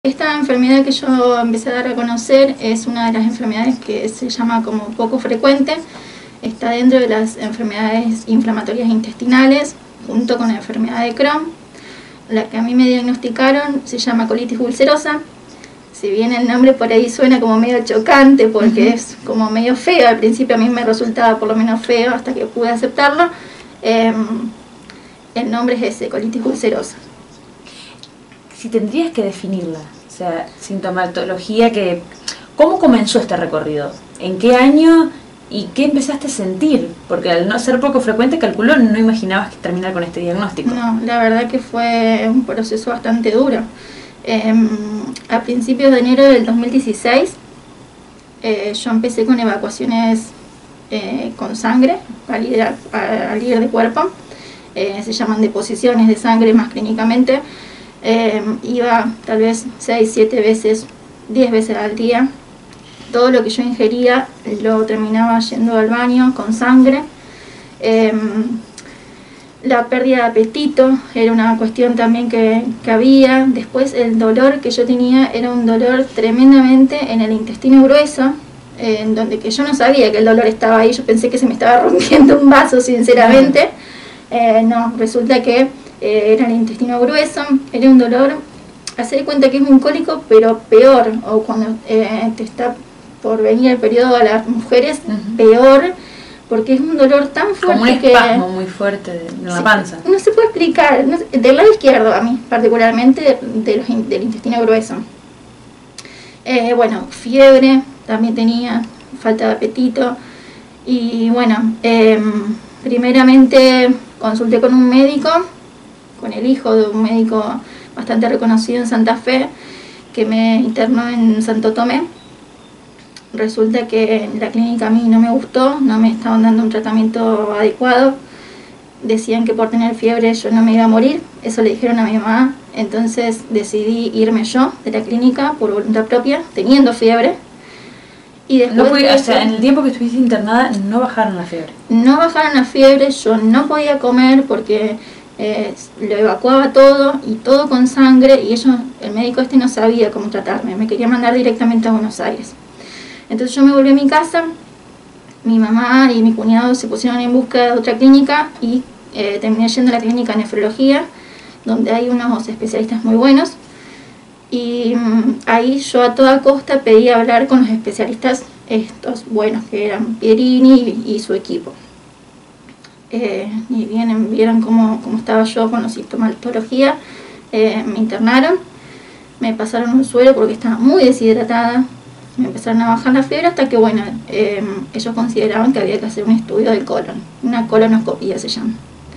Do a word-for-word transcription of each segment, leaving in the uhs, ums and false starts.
Esta enfermedad que yo empecé a dar a conocer es una de las enfermedades que se llama como poco frecuente. Está dentro de las enfermedades inflamatorias intestinales, junto con la enfermedad de Crohn. La que a mí me diagnosticaron se llama colitis ulcerosa. Si bien el nombre por ahí suena como medio chocante, porque uh-huh. es como medio feo, al principio a mí me resultaba por lo menos feo hasta que pude aceptarlo, eh, el nombre es ese, colitis ulcerosa. Si tendrías que definirla, o sea, sintomatología, que, ¿cómo comenzó este recorrido? ¿En qué año y qué empezaste a sentir? Porque al no ser poco frecuente, calculo, no imaginabas que terminar con este diagnóstico. No, la verdad que fue un proceso bastante duro. Eh, a principios de enero del dos mil dieciséis, eh, yo empecé con evacuaciones eh, con sangre al ir, a, a, al ir de cuerpo. Eh, se llaman deposiciones de sangre más clínicamente. Eh, iba tal vez seis, siete veces, diez veces al día. Todo lo que yo ingería lo terminaba yendo al baño con sangre. Eh, la pérdida de apetito era una cuestión también que, que había. Después el dolor que yo tenía era un dolor tremendamente en el intestino grueso, eh, en donde que yo no sabía que el dolor estaba ahí. Yo pensé que se me estaba rompiendo un vaso, sinceramente. Eh, no, resulta que Eh, era el intestino grueso, era un dolor, hacer de cuenta que es un cólico, pero peor, o cuando eh, te está por venir el periodo a las mujeres, uh-huh. peor, porque es un dolor tan fuerte. Como un que espasmo muy fuerte en la sí, panza. No se puede explicar, no, del lado izquierdo a mí, particularmente de los, del intestino grueso. Eh, bueno, fiebre también tenía, falta de apetito, y bueno, eh, primeramente consulté con un médico, con el hijo de un médico bastante reconocido en Santa Fe, que me internó en Santo Tomé. Resulta que en la clínica a mí no me gustó, no me estaban dando un tratamiento adecuado. Decían que por tener fiebre yo no me iba a morir, eso le dijeron a mi mamá. Entonces decidí irme yo de la clínica por voluntad propia, teniendo fiebre. Y después no podía, o sea, en el tiempo que estuviste internada no bajaron la fiebre. No bajaron la fiebre, yo no podía comer porque Eh, lo evacuaba todo y todo con sangre, y ellos, el médico este no sabía cómo tratarme, me quería mandar directamente a Buenos Aires. Entonces yo me volví a mi casa, mi mamá y mi cuñado se pusieron en busca de otra clínica y eh, terminé yendo a la clínica de nefrología, donde hay unos especialistas muy buenos, y mmm, ahí yo a toda costa pedí hablar con los especialistas estos buenos, que eran Pierini y, y su equipo. Eh, y vienen, vieron cómo, cómo estaba yo con la sintomatología, eh, me internaron, me pasaron un suero porque estaba muy deshidratada, me empezaron a bajar la fiebre hasta que, bueno, eh, ellos consideraban que había que hacer un estudio del colon, una colonoscopía se llama.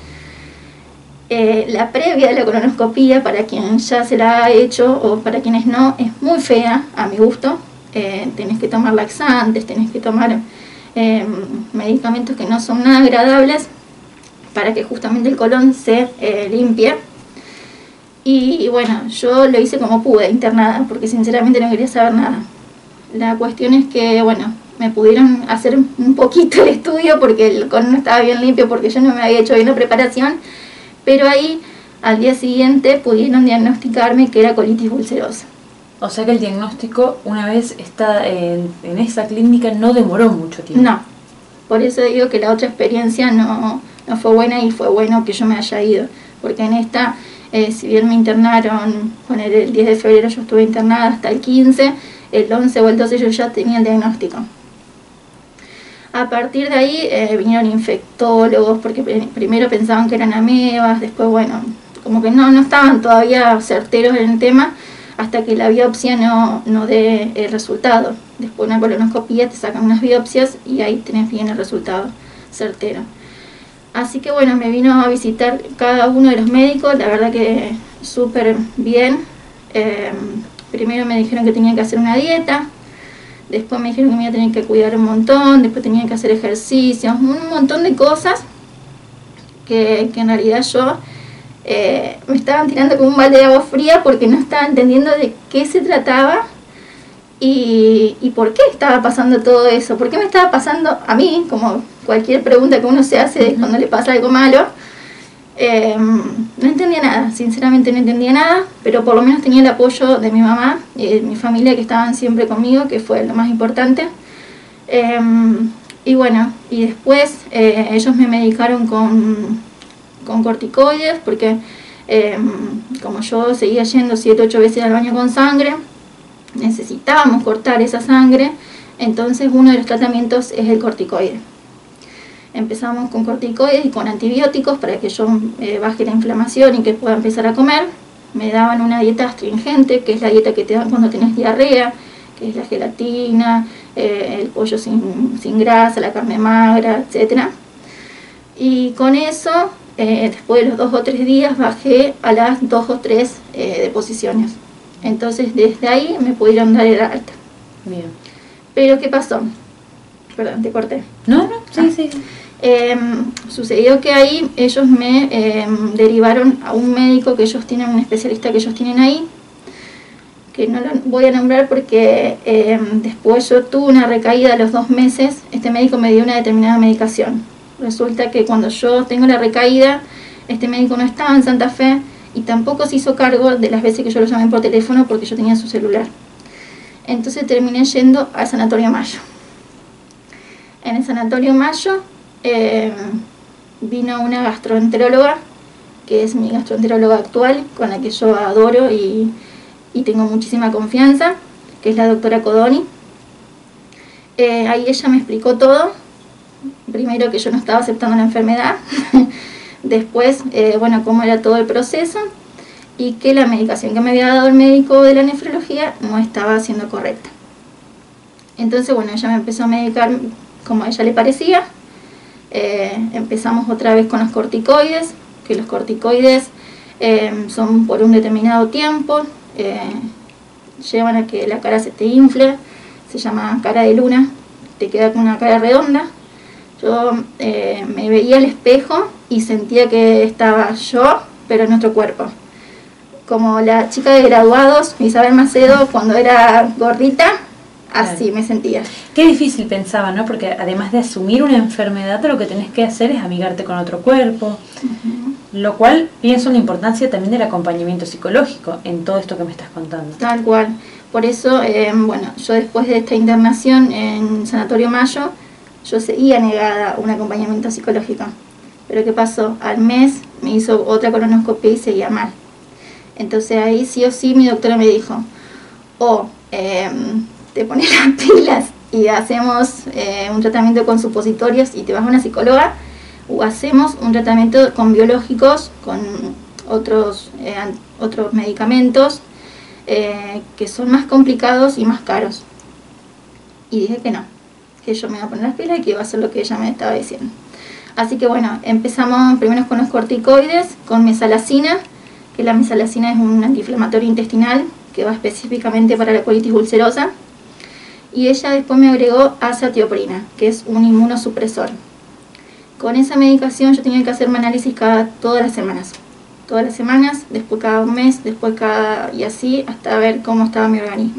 Eh, la previa de la colonoscopía, para quien ya se la ha hecho o para quienes no, es muy fea a mi gusto. Eh, tenés que tomar laxantes, tenés que tomar eh, medicamentos que no son nada agradables, para que justamente el colon se eh, limpie. Y, y bueno, yo lo hice como pude, internada, porque sinceramente no quería saber nada. La cuestión es que, bueno, me pudieron hacer un poquito el estudio porque el colon no estaba bien limpio, porque yo no me había hecho bien la preparación, pero ahí al día siguiente pudieron diagnosticarme que era colitis ulcerosa. O sea que el diagnóstico, una vez está en, en esa clínica, no demoró mucho tiempo. No, por eso digo que la otra experiencia no... no fue buena, y fue bueno que yo me haya ido, porque en esta, eh, si bien me internaron, con el, el diez de febrero yo estuve internada hasta el quince, el once o el doce yo ya tenía el diagnóstico. A partir de ahí eh, vinieron infectólogos, porque primero pensaban que eran amebas, después bueno, como que no, no estaban todavía certeros en el tema, hasta que la biopsia no, no dé el resultado. Después una colonoscopía, te sacan unas biopsias y ahí tenés bien el resultado certero. Así que bueno, me vino a visitar cada uno de los médicos, la verdad que súper bien. Eh, primero me dijeron que tenía que hacer una dieta, después me dijeron que me iba a tener que cuidar un montón, después tenía que hacer ejercicios, un montón de cosas que, que en realidad yo eh, me estaban tirando como un balde de agua fría porque no estaba entendiendo de qué se trataba y, y por qué estaba pasando todo eso, por qué me estaba pasando a mí, como cualquier pregunta que uno se hace cuando le pasa algo malo, Eh, no entendía nada, sinceramente no entendía nada, pero por lo menos tenía el apoyo de mi mamá y de mi familia que estaban siempre conmigo, que fue lo más importante. Eh, y bueno, y después eh, ellos me medicaron con, con corticoides, porque eh, como yo seguía yendo siete ocho veces al baño con sangre, necesitábamos cortar esa sangre, entonces uno de los tratamientos es el corticoide. Empezamos con corticoides y con antibióticos para que yo eh, baje la inflamación y que pueda empezar a comer. Me daban una dieta astringente, que es la dieta que te dan cuando tenés diarrea, que es la gelatina, eh, el pollo sin, sin grasa, la carne magra, etcétera. Y con eso, eh, después de los dos o tres días, bajé a las dos o tres eh, deposiciones. Entonces, desde ahí me pudieron dar el alta. Bien. Pero, ¿qué pasó? Perdón, te corté. No, no, sí, ah. sí. Eh, sucedió que ahí ellos me eh, derivaron a un médico que ellos tienen, un especialista que ellos tienen ahí, que no lo voy a nombrar porque eh, después yo tuve una recaída a los dos meses. Este médico me dio una determinada medicación. Resulta que cuando yo tengo la recaída, este médico no estaba en Santa Fe y tampoco se hizo cargo de las veces que yo lo llamé por teléfono porque yo tenía su celular. Entonces terminé yendo al Sanatorio Mayo. En el Sanatorio Mayo eh, vino una gastroenteróloga, que es mi gastroenteróloga actual, con la que yo adoro y, y tengo muchísima confianza, que es la doctora Codoni. Eh, ahí ella me explicó todo. Primero que yo no estaba aceptando la enfermedad, después, eh, bueno, cómo era todo el proceso y que la medicación que me había dado el médico de la nefrología no estaba siendo correcta. Entonces, bueno, ella me empezó a medicar como a ella le parecía. Eh, empezamos otra vez con los corticoides, que los corticoides eh, son por un determinado tiempo, eh, llevan a que la cara se te infle, se llama cara de luna, te queda con una cara redonda. Yo eh, me veía al espejo y sentía que estaba yo, pero en otro cuerpo. Como la chica de graduados, Isabel Macedo, cuando era gordita, así me sentía. Qué difícil pensaba, ¿no? Porque además de asumir una enfermedad, lo que tenés que hacer es amigarte con otro cuerpo. Uh-huh. Lo cual pienso en la importancia también del acompañamiento psicológico en todo esto que me estás contando. Tal cual. Por eso, eh, bueno, yo después de esta internación en Sanatorio Mayo, yo seguía negada a un acompañamiento psicológico. Pero ¿qué pasó? Al mes me hizo otra colonoscopia y seguía mal. Entonces ahí sí o sí mi doctora me dijo, o eh, te pones las pilas y hacemos eh, un tratamiento con supositorios y te vas a una psicóloga, o hacemos un tratamiento con biológicos, con otros, eh, otros medicamentos eh, que son más complicados y más caros. Y dije que no, que yo me iba a poner las pilas y que iba a hacer lo que ella me estaba diciendo. Así que bueno, empezamos primero con los corticoides, con mesalazina, que la mesalazina es un antiinflamatorio intestinal que va específicamente para la colitis ulcerosa. Y ella después me agregó azatioprina, que es un inmunosupresor. Con esa medicación yo tenía que hacerme análisis cada, todas las semanas. Todas las semanas, después cada un mes, después cada... y así hasta ver cómo estaba mi organismo.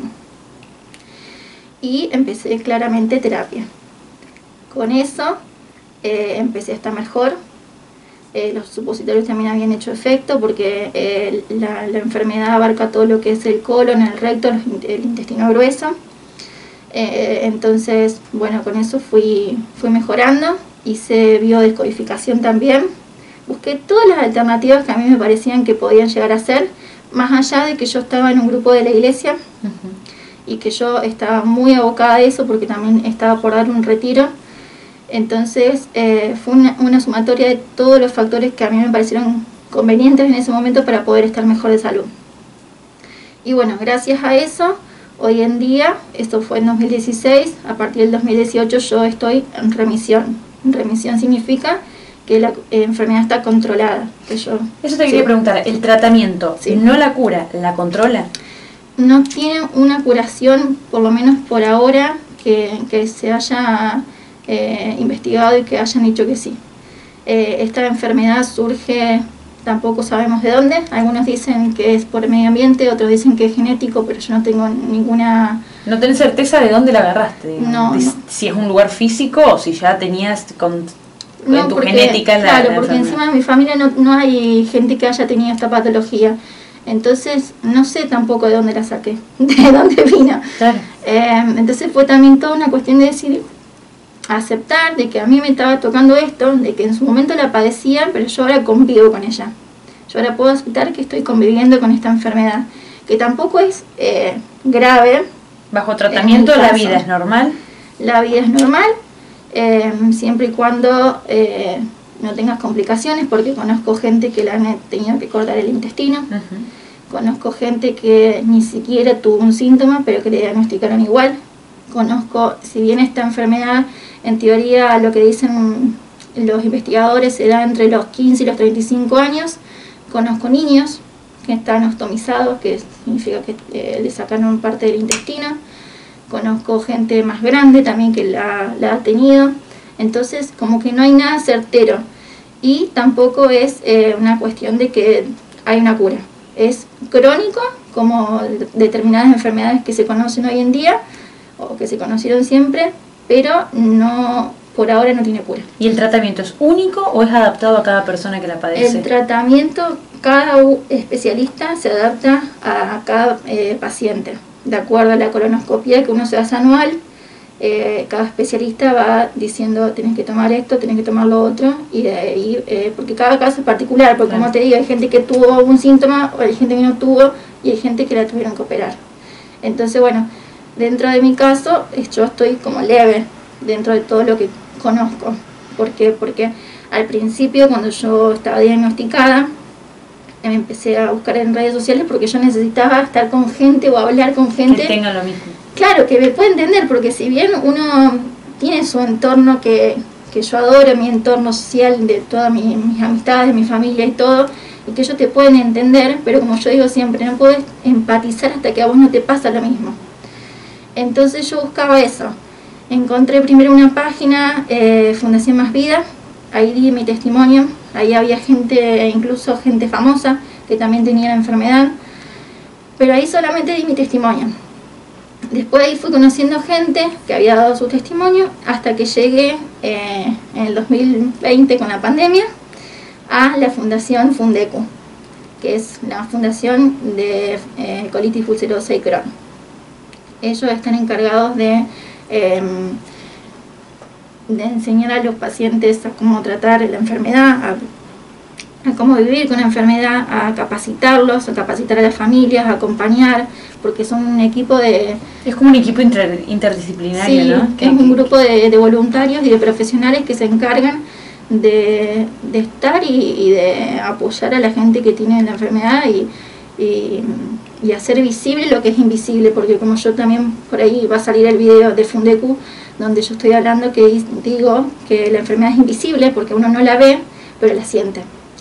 Y empecé claramente terapia. Con eso eh, empecé a estar mejor. Eh, los supositorios también habían hecho efecto porque eh, la, la enfermedad abarca todo lo que es el colon, el recto, el intestino grueso. Eh, entonces, bueno, con eso fui, fui mejorando. Hice biodescodificación también. Busqué todas las alternativas que a mí me parecían que podían llegar a ser, más allá de que yo estaba en un grupo de la iglesia uh-huh. y que yo estaba muy abocada a eso porque también estaba por dar un retiro. Entonces eh, fue una, una sumatoria de todos los factores que a mí me parecieron convenientes en ese momento para poder estar mejor de salud. Y bueno, gracias a eso, hoy en día, esto fue en dos mil dieciséis, a partir del dos mil dieciocho yo estoy en remisión. Remisión significa que la eh, enfermedad está controlada. Que yo, Eso te quería sí. preguntar, ¿el tratamiento sí. no la cura, la controla? No tiene una curación, por lo menos por ahora, que, que se haya eh, investigado y que hayan dicho que sí. Eh, esta enfermedad surge, tampoco sabemos de dónde. Algunos dicen que es por el medio ambiente, otros dicen que es genético, pero yo no tengo ninguna... No tenés certeza de dónde la agarraste, no, de, no. si es un lugar físico o si ya tenías... Con... no, en tu porque, genética. La, claro, la porque enfermedad. encima en mi familia no, no hay gente que haya tenido esta patología. Entonces, no sé tampoco de dónde la saqué, de dónde vino. Claro. Eh, entonces fue también toda una cuestión de decir, aceptar de que a mí me estaba tocando esto, de que en su momento la padecía, pero yo ahora convivo con ella. Yo ahora puedo aceptar que estoy conviviendo con esta enfermedad, que tampoco es eh, grave. Bajo tratamiento la vida es normal. La vida es normal, eh, siempre y cuando eh, no tengas complicaciones, porque conozco gente que le han tenido que cortar el intestino. Uh-huh. Conozco gente que ni siquiera tuvo un síntoma, pero que le diagnosticaron igual. Conozco, si bien esta enfermedad, en teoría, lo que dicen los investigadores, se da entre los quince y los treinta y cinco años. Conozco niños que están ostomizados, que significa que eh, le sacaron parte del intestino. Conozco gente más grande también que la, la ha tenido. Entonces, como que no hay nada certero. Y tampoco es eh, una cuestión de que hay una cura. Es crónico, como determinadas enfermedades que se conocen hoy en día, o que se conocieron siempre, pero no, por ahora no tiene cura. ¿Y el tratamiento es único o es adaptado a cada persona que la padece? El tratamiento, cada especialista se adapta a cada eh, paciente, de acuerdo a la colonoscopia que uno se hace anual. Eh, cada especialista va diciendo, tienes que tomar esto, tienes que tomar lo otro, y de ahí, eh, porque cada caso es particular, porque claro, como te digo, hay gente que tuvo un síntoma, o hay gente que no tuvo, y hay gente que la tuvieron que operar. Entonces, bueno, dentro de mi caso, yo estoy como leve, dentro de todo lo que conozco. ¿Por qué? Porque al principio, cuando yo estaba diagnosticada, me empecé a buscar en redes sociales porque yo necesitaba estar con gente o hablar con gente que tenga lo mismo. Claro, que me pueda entender, porque si bien uno tiene su entorno que, que yo adoro, mi entorno social de todas mis, mis amistades, mi familia y todo, y que ellos te pueden entender, pero como yo digo siempre, no puedes empatizar hasta que a vos no te pasa lo mismo. Entonces yo buscaba eso. Encontré primero una página, eh, Fundación Más Vida, ahí di mi testimonio, ahí había gente, incluso gente famosa, que también tenía la enfermedad, pero ahí solamente di mi testimonio. Después ahí fui conociendo gente que había dado su testimonio, hasta que llegué eh, en el dos mil veinte con la pandemia a la Fundación Fundecu, que es la fundación de eh, colitis ulcerosa y Crohn. Ellos están encargados de, eh, de enseñar a los pacientes a cómo tratar la enfermedad, a, a cómo vivir con la enfermedad, a capacitarlos, a capacitar a las familias, a acompañar, porque son un equipo de... Es como un equipo inter, interdisciplinario, sí, ¿no? Que es un grupo de, de voluntarios y de profesionales que se encargan de, de estar y, y de apoyar a la gente que tiene la enfermedad y, y, y hacer visible lo que es invisible, porque como yo también, por ahí va a salir el video de Fundecu, donde yo estoy hablando que digo que la enfermedad es invisible porque uno no la ve, pero la siente.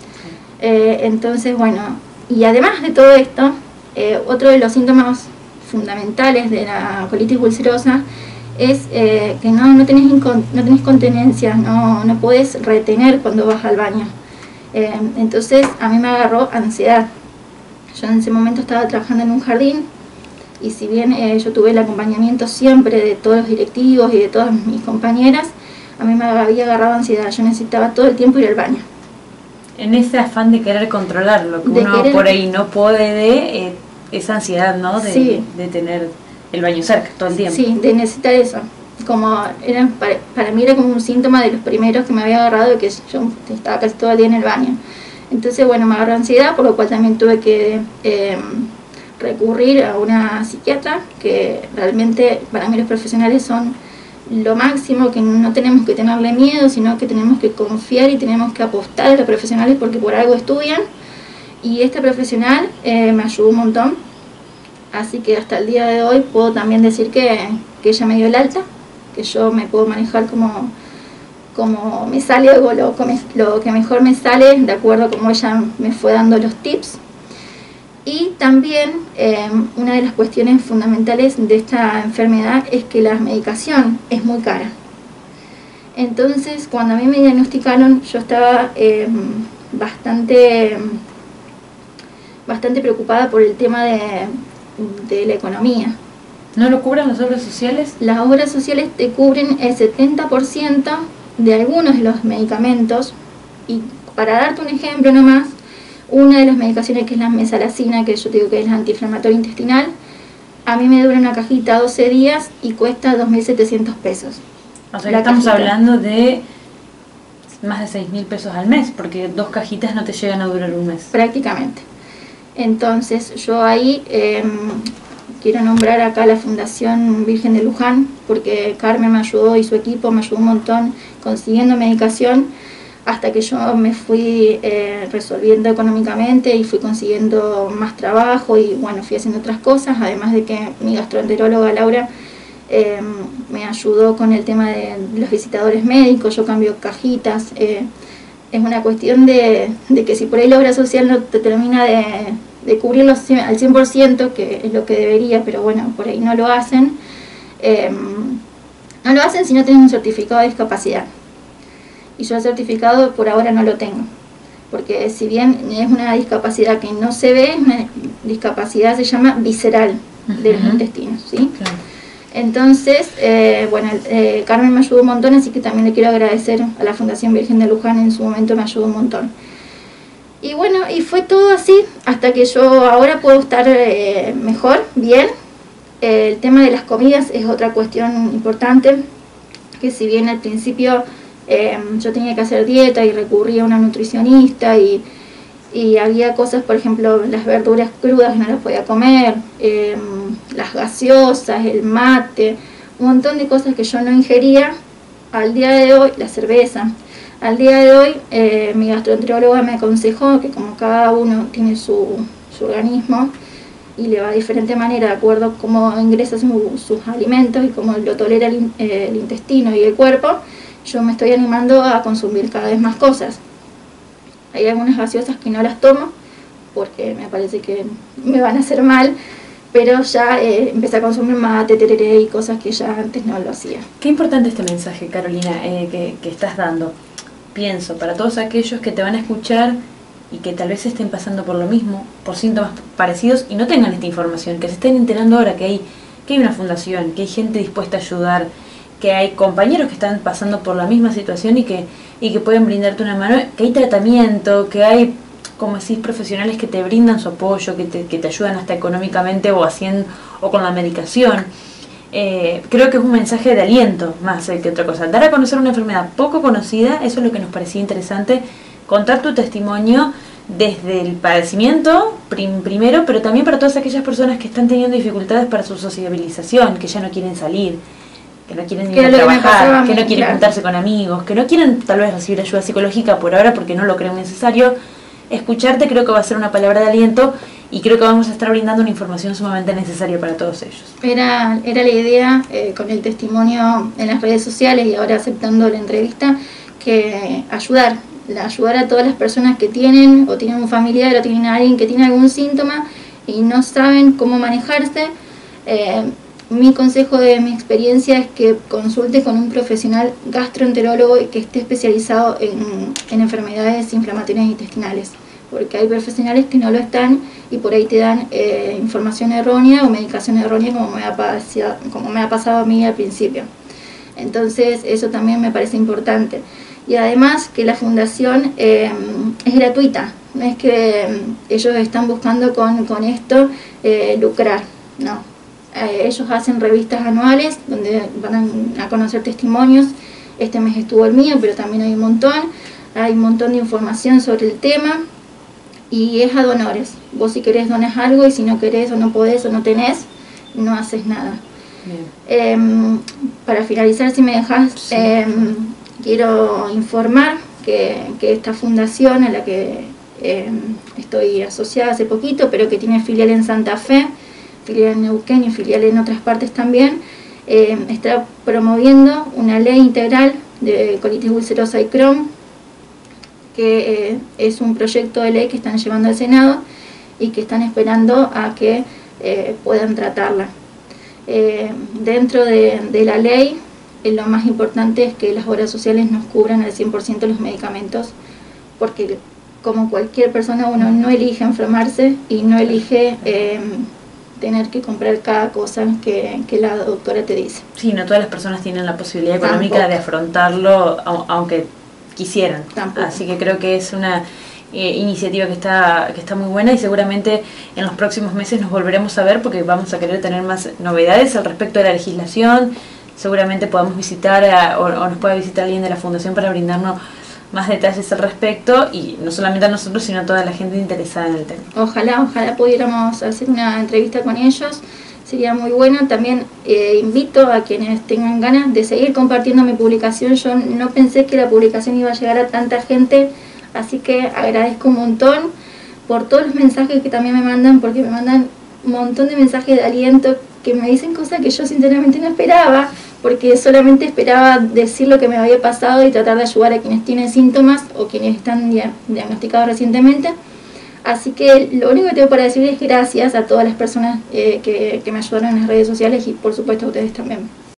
Eh, entonces, bueno, y además de todo esto, eh, otro de los síntomas fundamentales de la colitis ulcerosa es eh, que no, no, tenés incon, no tenés continencia, no, no podés retener cuando vas al baño. Eh, entonces a mí me agarró ansiedad. Yo en ese momento estaba trabajando en un jardín y si bien eh, yo tuve el acompañamiento siempre de todos los directivos y de todas mis compañeras, a mí me había agarrado ansiedad, yo necesitaba todo el tiempo ir al baño. En ese afán de querer controlar lo que de uno querer... por ahí no puede, eh, esa ansiedad, ¿no? De, sí. de tener el baño cerca todo el tiempo. Sí, de necesitar eso. Como era, para, para mí era como un síntoma de los primeros que me había agarrado, de que yo estaba casi todo el día en el baño. Entonces, bueno, me agarró ansiedad, por lo cual también tuve que eh, recurrir a una psiquiatra, que realmente para mí los profesionales son lo máximo, que no tenemos que tenerle miedo, sino que tenemos que confiar y tenemos que apostar a los profesionales porque por algo estudian. Y este profesional eh, me ayudó un montón, así que hasta el día de hoy puedo también decir que, que ella me dio el alta, que yo me puedo manejar como, como me sale o lo, lo que mejor me sale, de acuerdo a cómo ella me fue dando los tips. Y también eh, una de las cuestiones fundamentales de esta enfermedad es que la medicación es muy cara. Entonces, cuando a mí me diagnosticaron, yo estaba eh, bastante, bastante preocupada por el tema de, de la economía. ¿No lo cubren las obras sociales? Las obras sociales te cubren el setenta por ciento de algunos de los medicamentos, y para darte un ejemplo nomás, una de las medicaciones que es la mesalazina, que yo digo que es la antiinflamatoria intestinal, a mí me dura una cajita doce días y cuesta dos mil setecientos pesos. O sea que estamos cajita. hablando de más de seis mil pesos al mes, porque dos cajitas no te llegan a durar un mes. Prácticamente. Entonces yo ahí eh, quiero nombrar acá la Fundación Virgen de Luján, porque Carmen me ayudó y su equipo me ayudó un montón consiguiendo medicación, hasta que yo me fui eh, resolviendo económicamente y fui consiguiendo más trabajo y bueno, fui haciendo otras cosas, además de que mi gastroenteróloga Laura eh, me ayudó con el tema de los visitadores médicos, yo cambio cajitas, eh, es una cuestión de, de que si por ahí la obra social no te termina de, de cubrirlo al cien por ciento, que es lo que debería, pero bueno, por ahí no lo hacen, eh, no lo hacen si no tienen un certificado de discapacidad. Y yo el certificado por ahora no lo tengo, porque si bien es una discapacidad que no se ve, es una discapacidad se llama visceral de los intestinos, ¿sí? Claro. Entonces, eh, bueno, eh, Carmen me ayudó un montón, así que también le quiero agradecer a la Fundación Virgen de Luján, en su momento me ayudó un montón. Y bueno, y fue todo así, hasta que yo ahora puedo estar eh, mejor, bien. Eh, el tema de las comidas es otra cuestión importante, que si bien al principio Eh, yo tenía que hacer dieta y recurría a una nutricionista y, y había cosas, por ejemplo, las verduras crudas no las podía comer, eh, las gaseosas, el mate, un montón de cosas que yo no ingería. Al día de hoy, la cerveza, al día de hoy eh, mi gastroenteróloga me aconsejó que como cada uno tiene su, su organismo y le va de diferente manera de acuerdo a cómo ingresa su, sus alimentos y cómo lo tolera el, eh, el intestino y el cuerpo, yo me estoy animando a consumir cada vez más cosas. Hay algunas gaseosas que no las tomo porque me parece que me van a hacer mal, pero ya eh, empecé a consumir mate, tereré y cosas que ya antes no lo hacía. Qué importante este mensaje, Carolina, eh, que, que estás dando. Pienso, para todos aquellos que te van a escuchar y que tal vez estén pasando por lo mismo, por síntomas parecidos y no tengan esta información, que se estén enterando ahora que hay, que hay una fundación, que hay gente dispuesta a ayudar, que hay compañeros que están pasando por la misma situación y que, y que pueden brindarte una mano, que hay tratamiento, que hay, como decís, profesionales que te brindan su apoyo, que te, que te ayudan hasta económicamente o haciendo o con la medicación. Eh, creo que es un mensaje de aliento más eh, que otra cosa. Dar a conocer una enfermedad poco conocida, eso es lo que nos parecía interesante, contar tu testimonio desde el padecimiento prim primero, pero también para todas aquellas personas que están teniendo dificultades para su sociabilización, que ya no quieren salir, que no quieren ir a trabajar, que no quieren juntarse con amigos, que no quieren tal vez recibir ayuda psicológica por ahora porque no lo creen necesario. Escucharte creo que va a ser una palabra de aliento y creo que vamos a estar brindando una información sumamente necesaria para todos ellos. Era, era la idea, eh, con el testimonio en las redes sociales y ahora aceptando la entrevista, que ayudar, ayudar a todas las personas que tienen o tienen un familiar o tienen a alguien que tiene algún síntoma y no saben cómo manejarse. Eh, Mi consejo de mi experiencia es que consulte con un profesional gastroenterólogo que esté especializado en, en enfermedades inflamatorias intestinales, porque hay profesionales que no lo están y por ahí te dan eh, información errónea o medicación errónea como me, ha pasado, como me ha pasado a mí al principio. Entonces eso también me parece importante. Y además que la fundación eh, es gratuita, no es que ellos están buscando con, con esto eh, lucrar, no. Eh, ellos hacen revistas anuales donde van a conocer testimonios. Este mes estuvo el mío, pero también hay un montón. Hay un montón de información sobre el tema y es a donores. Vos si querés donás algo y si no querés o no podés o no tenés, no haces nada. Eh, para finalizar, si me dejás, sí. eh, quiero informar que, que esta fundación a la que eh, estoy asociada hace poquito, pero que tiene filial en Santa Fe, filial en Neuquén y filial en otras partes también, eh, está promoviendo una ley integral de colitis ulcerosa y Crohn, que eh, es un proyecto de ley que están llevando al Senado y que están esperando a que eh, puedan tratarla. Eh, dentro de, de la ley, eh, lo más importante es que las obras sociales nos cubran al cien por ciento los medicamentos, porque como cualquier persona uno no elige enfermarse y no elige... Eh, tener que comprar cada cosa que, que la doctora te dice. Sí, no todas las personas tienen la posibilidad económica Tampoco. de afrontarlo, aunque quisieran. Tampoco. Así que creo que es una eh, iniciativa que está, que está muy buena, y seguramente en los próximos meses nos volveremos a ver porque vamos a querer tener más novedades al respecto de la legislación. Seguramente podamos visitar a, o, o nos pueda visitar alguien de la Fundación para brindarnos más detalles al respecto, y no solamente a nosotros sino a toda la gente interesada en el tema. Ojalá, ojalá pudiéramos hacer una entrevista con ellos, sería muy bueno. También eh, invito a quienes tengan ganas de seguir compartiendo mi publicación. Yo no pensé que la publicación iba a llegar a tanta gente, así que agradezco un montón por todos los mensajes que también me mandan, porque me mandan un montón de mensajes de aliento, que me dicen cosas que yo sinceramente no esperaba, porque solamente esperaba decir lo que me había pasado y tratar de ayudar a quienes tienen síntomas o quienes están diagnosticados recientemente. Así que lo único que tengo para decir es gracias a todas las personas eh, que, que me ayudaron en las redes sociales, y por supuesto a ustedes también.